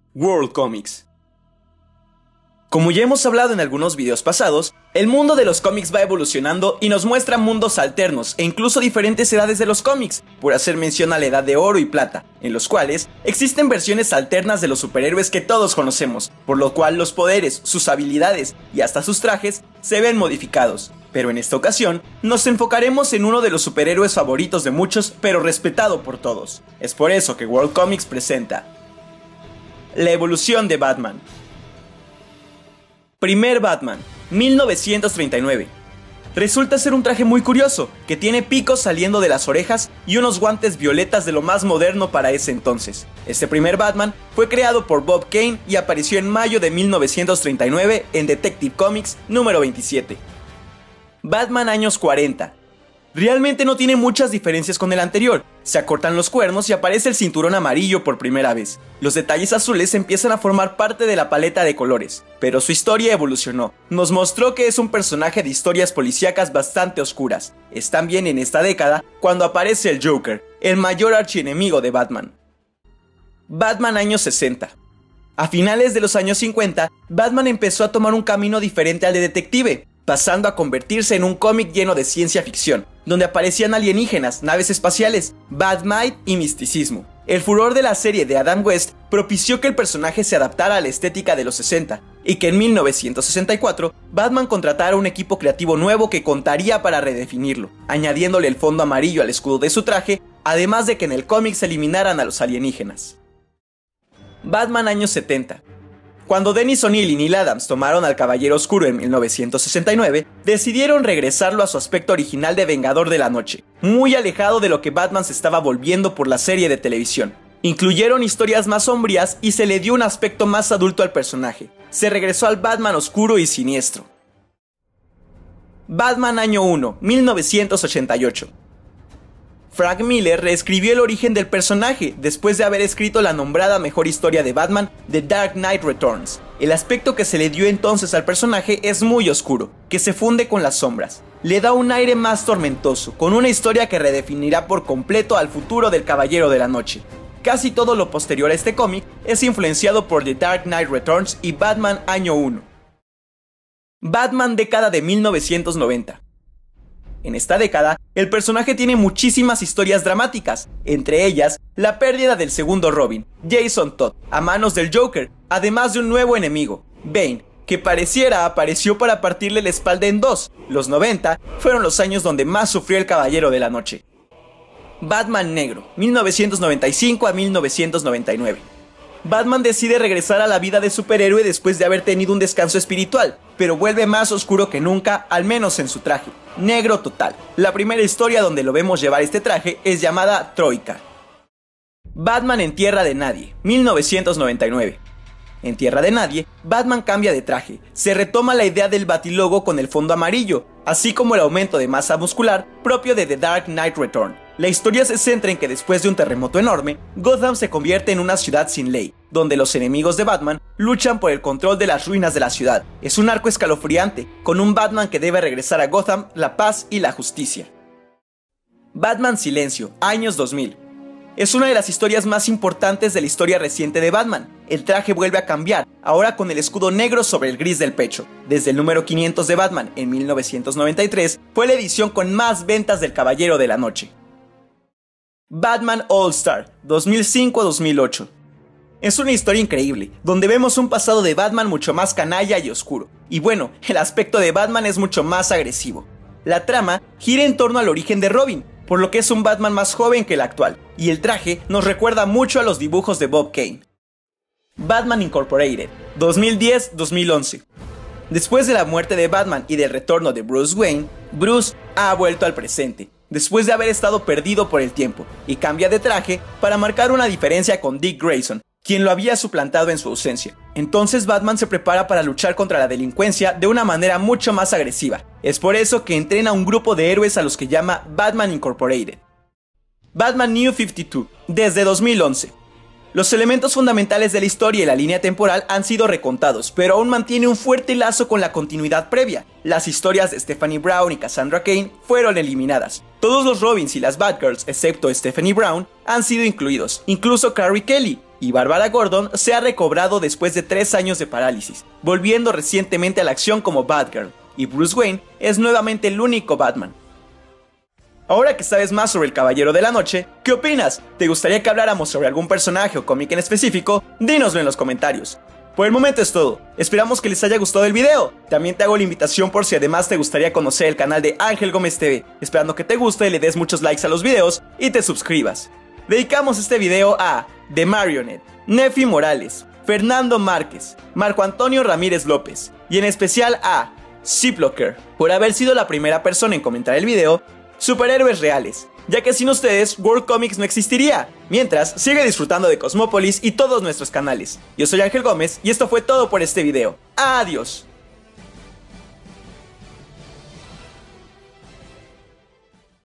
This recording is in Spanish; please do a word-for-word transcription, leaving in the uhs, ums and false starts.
World Comics. Como ya hemos hablado en algunos videos pasados, el mundo de los cómics va evolucionando y nos muestra mundos alternos e incluso diferentes edades de los cómics, por hacer mención a la edad de oro y plata, en los cuales existen versiones alternas de los superhéroes que todos conocemos, por lo cual los poderes, sus habilidades y hasta sus trajes se ven modificados. Pero en esta ocasión, nos enfocaremos en uno de los superhéroes favoritos de muchos, pero respetado por todos. Es por eso que World Comics presenta la evolución de Batman. Primer Batman, mil novecientos treinta y nueve. Resulta ser un traje muy curioso, que tiene picos saliendo de las orejas y unos guantes violetas de lo más moderno para ese entonces. Este primer Batman fue creado por Bob Kane y apareció en mayo de mil novecientos treinta y nueve en Detective Comics número veintisiete. Batman años cuarenta. Realmente no tiene muchas diferencias con el anterior, se acortan los cuernos y aparece el cinturón amarillo por primera vez. Los detalles azules empiezan a formar parte de la paleta de colores, pero su historia evolucionó. Nos mostró que es un personaje de historias policíacas bastante oscuras. Es también en esta década cuando aparece el Joker, el mayor archienemigo de Batman. Batman años sesenta. A finales de los años cincuenta, Batman empezó a tomar un camino diferente al de detective, pasando a convertirse en un cómic lleno de ciencia ficción, donde aparecían alienígenas, naves espaciales, Batmite y misticismo. El furor de la serie de Adam West propició que el personaje se adaptara a la estética de los sesenta, y que en mil novecientos sesenta y cuatro Batman contratara un equipo creativo nuevo que contaría para redefinirlo, añadiéndole el fondo amarillo al escudo de su traje, además de que en el cómic se eliminaran a los alienígenas. Batman años setenta. Cuando Dennis O'Neil y Neil Adams tomaron al Caballero Oscuro en mil novecientos sesenta y nueve, decidieron regresarlo a su aspecto original de Vengador de la Noche, muy alejado de lo que Batman se estaba volviendo por la serie de televisión. Incluyeron historias más sombrías y se le dio un aspecto más adulto al personaje. Se regresó al Batman oscuro y siniestro. Batman año uno, mil novecientos ochenta y ocho. Frank Miller reescribió el origen del personaje después de haber escrito la nombrada mejor historia de Batman, The Dark Knight Returns. El aspecto que se le dio entonces al personaje es muy oscuro, que se funde con las sombras. Le da un aire más tormentoso, con una historia que redefinirá por completo al futuro del Caballero de la Noche. Casi todo lo posterior a este cómic es influenciado por The Dark Knight Returns y Batman año uno. Batman década de mil novecientos noventa. En esta década, el personaje tiene muchísimas historias dramáticas, entre ellas la pérdida del segundo Robin, Jason Todd, a manos del Joker, además de un nuevo enemigo, Bane, que pareciera apareció para partirle la espalda en dos. Los noventa fueron los años donde más sufrió el Caballero de la Noche. Batman Negro, mil novecientos noventa y cinco a mil novecientos noventa y nueve. Batman decide regresar a la vida de superhéroe después de haber tenido un descanso espiritual, pero vuelve más oscuro que nunca, al menos en su traje, negro total. La primera historia donde lo vemos llevar este traje es llamada Troika. Batman en Tierra de Nadie, mil novecientos noventa y nueve. En Tierra de Nadie, Batman cambia de traje, se retoma la idea del batilogo con el fondo amarillo, así como el aumento de masa muscular propio de The Dark Knight Return. La historia se centra en que después de un terremoto enorme, Gotham se convierte en una ciudad sin ley, donde los enemigos de Batman luchan por el control de las ruinas de la ciudad. Es un arco escalofriante, con un Batman que debe regresar a Gotham la paz y la justicia. Batman Silencio, años dos mil. Es una de las historias más importantes de la historia reciente de Batman. El traje vuelve a cambiar, ahora con el escudo negro sobre el gris del pecho. Desde el número quinientos de Batman en mil novecientos noventa y tres, fue la edición con más ventas del Caballero de la Noche. Batman All Star, dos mil cinco a dos mil ocho. Es una historia increíble, donde vemos un pasado de Batman mucho más canalla y oscuro. Y bueno, el aspecto de Batman es mucho más agresivo. La trama gira en torno al origen de Robin, por lo que es un Batman más joven que el actual, y el traje nos recuerda mucho a los dibujos de Bob Kane. Batman Incorporated, dos mil diez a dos mil once. Después de la muerte de Batman y del retorno de Bruce Wayne, Bruce ha vuelto al presente, después de haber estado perdido por el tiempo, y cambia de traje para marcar una diferencia con Dick Grayson, quien lo había suplantado en su ausencia. Entonces Batman se prepara para luchar contra la delincuencia de una manera mucho más agresiva. Es por eso que entrena a un grupo de héroes a los que llama Batman Incorporated. Batman New cincuenta y dos, desde dos mil once. Los elementos fundamentales de la historia y la línea temporal han sido recontados, pero aún mantiene un fuerte lazo con la continuidad previa. Las historias de Stephanie Brown y Cassandra Cain fueron eliminadas. Todos los Robins y las Batgirls, excepto Stephanie Brown, han sido incluidos, incluso Carrie Kelly, y Bárbara Gordon se ha recobrado después de tres años de parálisis, volviendo recientemente a la acción como Batgirl, y Bruce Wayne es nuevamente el único Batman. Ahora que sabes más sobre el Caballero de la Noche, ¿qué opinas? ¿Te gustaría que habláramos sobre algún personaje o cómic en específico? Dínoslo en los comentarios. Por el momento es todo, esperamos que les haya gustado el video. También te hago la invitación por si además te gustaría conocer el canal de Ángel Gómez T V, esperando que te guste, le des muchos likes a los videos y te suscribas. Dedicamos este video a The Marionette, Nefi Morales, Fernando Márquez, Marco Antonio Ramírez López y en especial a Ziplocker por haber sido la primera persona en comentar el video Superhéroes Reales, ya que sin ustedes World Comics no existiría. Mientras, sigue disfrutando de Cosmópolis y todos nuestros canales. Yo soy Ángel Gómez y esto fue todo por este video. ¡Adiós!